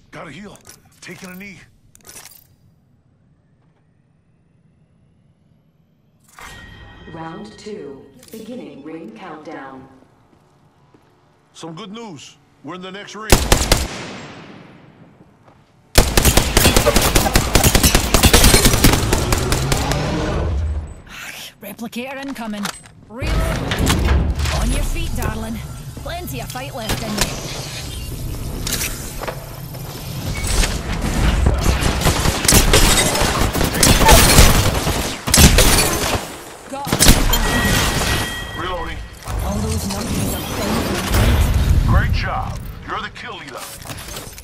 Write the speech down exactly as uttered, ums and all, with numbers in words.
Gotta heal. Taking a knee. Round two. Beginning ring countdown. Some good news. We're in the next ring. Replicator incoming. Reload. On your feet, darling. Plenty of fight left in you. Reloading. All those numbers are fine. Great job. You're the kill leader.